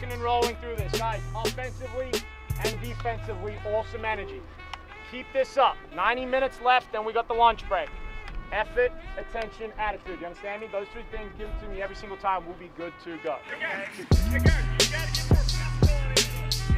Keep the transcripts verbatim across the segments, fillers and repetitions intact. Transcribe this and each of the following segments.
rocking and rolling through this. Guys, offensively and defensively, awesome energy. Keep this up. ninety minutes left, then we got the lunch break. Effort, attention, attitude. You understand me? Those three things, give it to me every single time. We'll be good to go. Again, again, you gotta get more flexibility.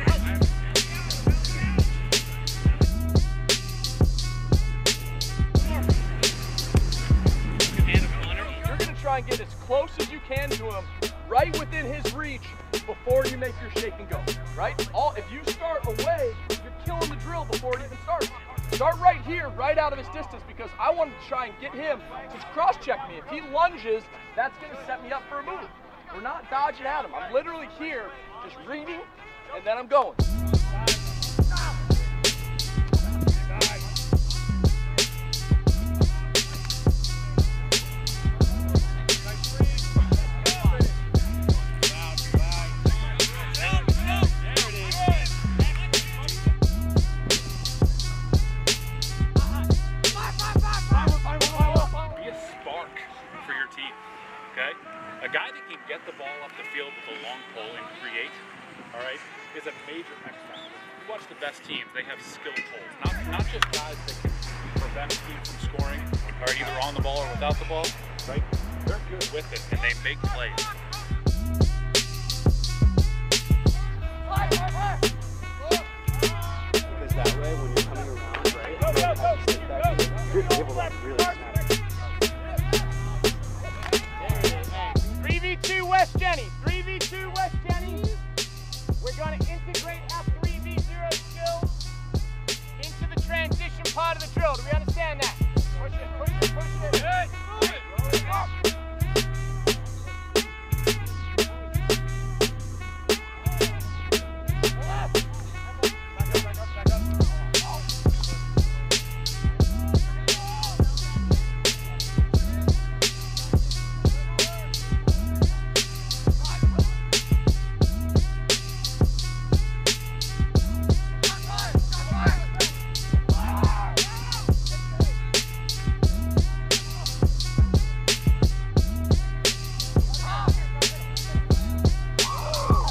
You're gonna try and get as close as you can to him, right within his reach, before you make your shake and go. Right? All if you start away, you're killing the drill before it even starts. Start right here, right out of his distance, because I want to try and get him to cross-check me. If he lunges, that's going to set me up for a move. We're not dodging at him. I'm literally here, just reading, and then I'm going. A guy that can get the ball up the field with a long pole and create, all right, is a major X factor. You watch the best teams, they have skilled poles. Not, not just guys that can prevent a team from scoring, all right, either on the ball or without the ball, right? They're good with it, and they make plays. Because that way, when you're coming around, right, go, go, go, go, you're able to really snap. three v two West Jenny. three v two West Jenny. We're going to integrate our three v zero skills into the transition part of the drill. Do we understand that? Push it, push it, push it. Good. Move it. Roll it up.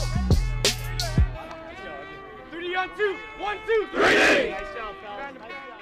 Two, one, two, three. Nice job, fellas.